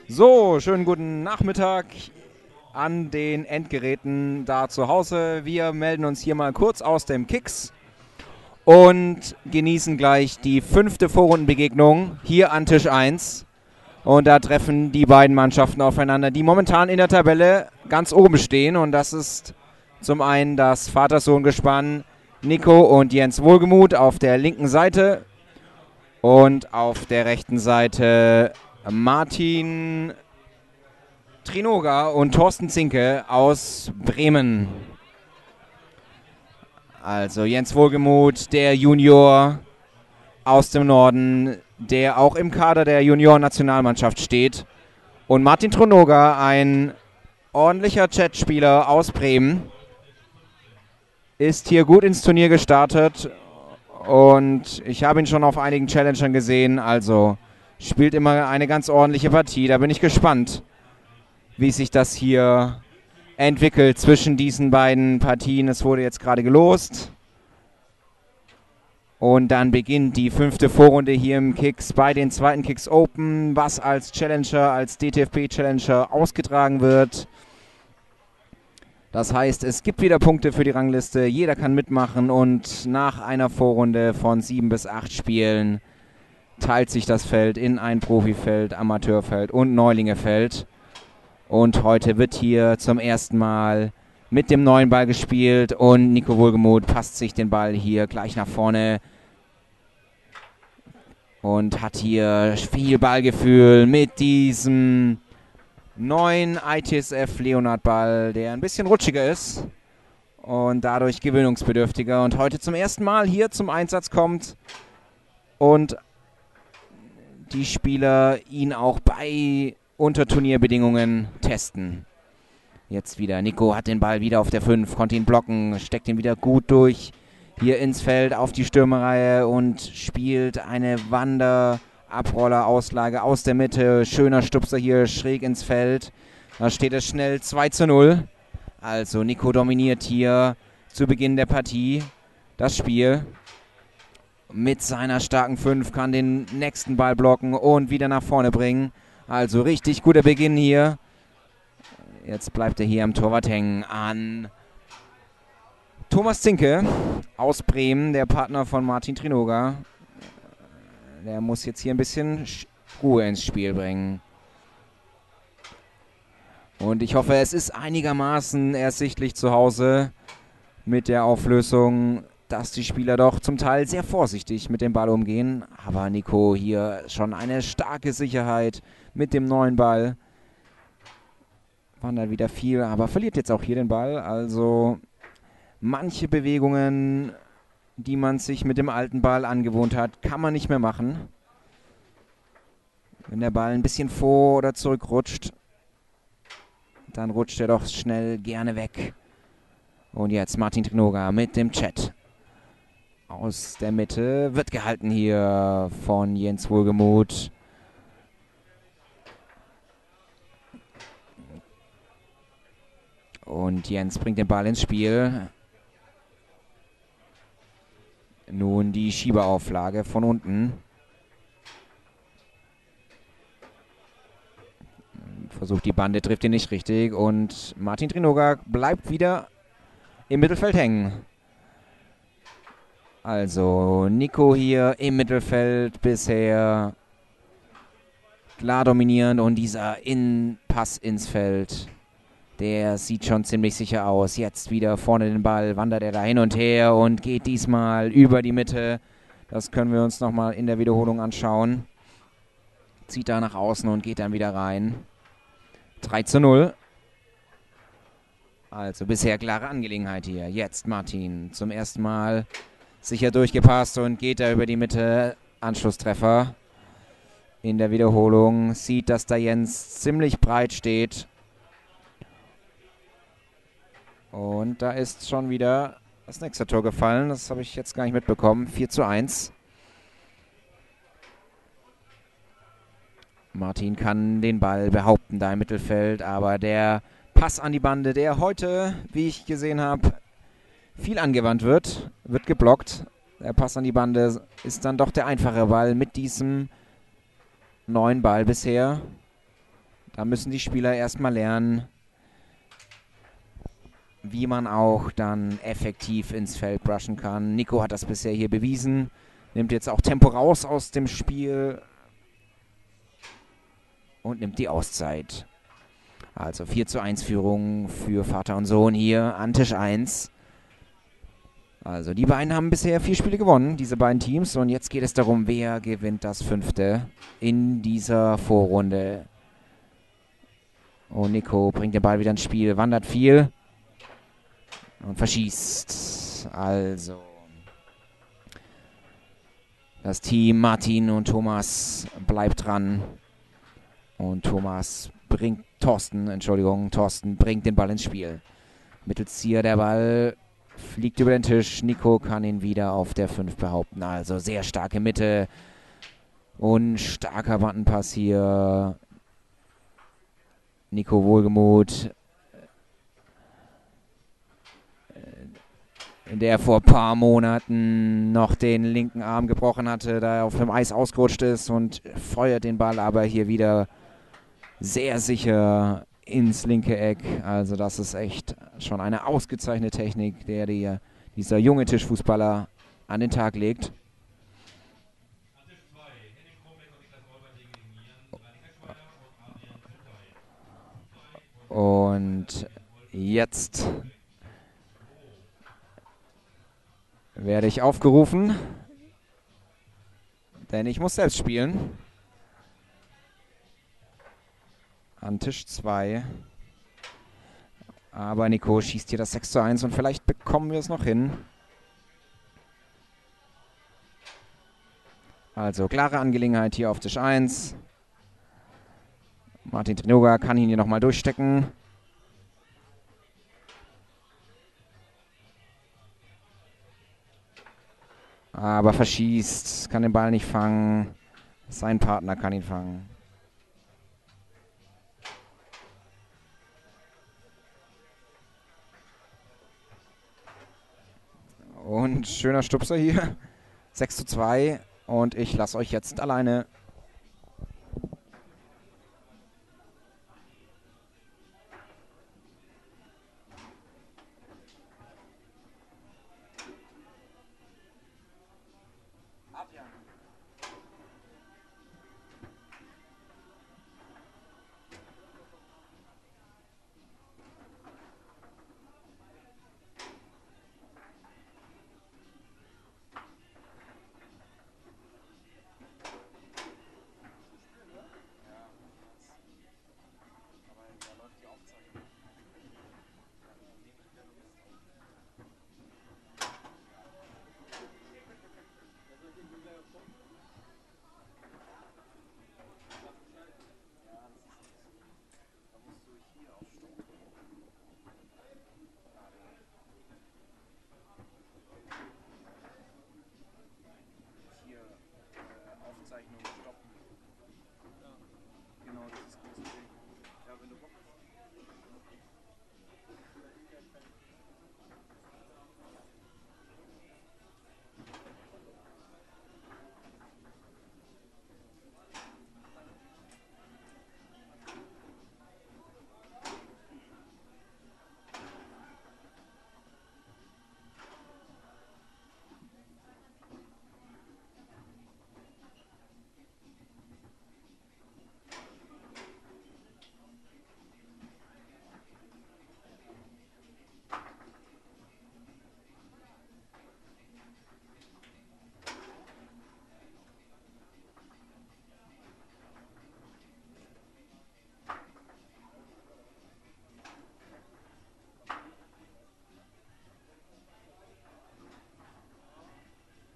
So, schönen guten Nachmittag an den Endgeräten da zu Hause. Wir melden uns hier mal kurz aus dem Kicks und genießen gleich die 5. Vorrundenbegegnung hier an Tisch 1. Und da treffen die beiden Mannschaften aufeinander, die momentan in der Tabelle ganz oben stehen. Und das ist zum einen das Vater-Sohn-Gespann Nico und Jens Wohlgemuth auf der linken Seite und auf der rechten Seite Martin Trinoga und Thorsten Zinke aus Bremen. Also Jens Wohlgemuth, der Junior aus dem Norden, der auch im Kader der Junioren-Nationalmannschaft steht. Und Martin Trinoga, ein ordentlicher Chatspieler aus Bremen, ist hier gut ins Turnier gestartet. Und ich habe ihn schon auf einigen Challengern gesehen, also spielt immer eine ganz ordentliche Partie. Da bin ich gespannt, wie sich das hier entwickelt zwischen diesen beiden Partien. Es wurde jetzt gerade gelost. Und dann beginnt die 5. Vorrunde hier im Kicks bei den zweiten Kicks Open, was als Challenger, als DTFB-Challenger ausgetragen wird. Das heißt, es gibt wieder Punkte für die Rangliste, jeder kann mitmachen und nach einer Vorrunde von 7 bis 8 Spielen teilt sich das Feld in ein Profifeld, Amateurfeld und Neulingefeld. Und heute wird hier zum ersten Mal mit dem neuen Ball gespielt und Nico Wohlgemuth passt sich den Ball hier gleich nach vorne und hat hier viel Ballgefühl mit diesem neuen ITSF Leonard Ball, der ein bisschen rutschiger ist und dadurch gewöhnungsbedürftiger und heute zum ersten Mal hier zum Einsatz kommt und die Spieler ihn auch bei unter Turnierbedingungen testen. Jetzt wieder, Nico hat den Ball wieder auf der 5, konnte ihn blocken, steckt ihn wieder gut durch hier ins Feld auf die Stürmerreihe und spielt eine Wanderabroller-Auslage aus der Mitte. Schöner Stupser hier schräg ins Feld. Da steht es schnell 2:0. Also Nico dominiert hier zu Beginn der Partie das Spiel. Mit seiner starken 5 kann den nächsten Ball blocken und wieder nach vorne bringen. Also richtig guter Beginn hier. Jetzt bleibt er hier am Torwart hängen an Thomas Zinke aus Bremen, der Partner von Martin Trinoga. Der muss jetzt hier ein bisschen Ruhe ins Spiel bringen. Und ich hoffe, es ist einigermaßen ersichtlich zu Hause mit der Auflösung, dass die Spieler doch zum Teil sehr vorsichtig mit dem Ball umgehen. Aber Nico hier schon eine starke Sicherheit mit dem neuen Ball. Wandert wieder viel, aber verliert jetzt auch hier den Ball. Also manche Bewegungen, die man sich mit dem alten Ball angewohnt hat, kann man nicht mehr machen. Wenn der Ball ein bisschen vor- oder zurückrutscht, dann rutscht er doch schnell gerne weg. Und jetzt Martin Trinoga mit dem Chat. Aus der Mitte wird gehalten hier von Jens Wohlgemuth. Und Jens bringt den Ball ins Spiel. Nun die Schieberauflage von unten. Versucht die Bande, trifft ihn nicht richtig. Und Martin Trinoga bleibt wieder im Mittelfeld hängen. Also Nico hier im Mittelfeld bisher klar dominierend. Und dieser Pass ins Feld, der sieht schon ziemlich sicher aus. Jetzt wieder vorne den Ball, wandert er da hin und her und geht diesmal über die Mitte. Das können wir uns nochmal in der Wiederholung anschauen. Zieht da nach außen und geht dann wieder rein. 3:0. Also bisher klare Angelegenheit hier. Jetzt Martin zum ersten Mal sicher durchgepasst und geht da über die Mitte. Anschlusstreffer. In der Wiederholung sieht, dass da Jens ziemlich breit steht. Und da ist schon wieder das nächste Tor gefallen. Das habe ich jetzt gar nicht mitbekommen. 4:1. Martin kann den Ball behaupten da im Mittelfeld, aber der Pass an die Bande, der heute, wie ich gesehen habe, viel angewandt wird geblockt. Der Pass an die Bande ist dann doch der einfache Ball mit diesem neuen Ball bisher. Da müssen die Spieler erstmal lernen, wie man auch dann effektiv ins Feld brushen kann. Nico hat das bisher hier bewiesen. Nimmt jetzt auch Tempo raus aus dem Spiel und nimmt die Auszeit. Also 4:1 Führung für Vater und Sohn hier an Tisch 1. Also die beiden haben bisher 4 Spiele gewonnen, diese beiden Teams. Und jetzt geht es darum, wer gewinnt das 5. in dieser Vorrunde. Oh, Nico bringt den Ball wieder ins Spiel, wandert viel und verschießt. Also das Team Martin und Thomas bleibt dran. Und Thorsten bringt den Ball ins Spiel. Mittelzieher, der Ball fliegt über den Tisch. Nico kann ihn wieder auf der 5 behaupten. Also sehr starke Mitte und starker Bandenpass hier. Nico Wohlgemuth, der vor ein paar Monaten noch den linken Arm gebrochen hatte, da er auf dem Eis ausgerutscht ist und feuert den Ball aber hier wieder sehr sicher ins linke Eck. Also das ist echt schon eine ausgezeichnete Technik, dieser junge Tischfußballer an den Tag legt. Und jetzt werde ich aufgerufen, denn ich muss selbst spielen. An Tisch 2. Aber Nico schießt hier das 6:1 und vielleicht bekommen wir es noch hin. Also klare Angelegenheit hier auf Tisch 1. Martin Trinoga kann ihn hier nochmal durchstecken. Aber verschießt, kann den Ball nicht fangen. Sein Partner kann ihn fangen. Und schöner Stupser hier. 6:2 und ich lasse euch jetzt alleine. Aufzeichnung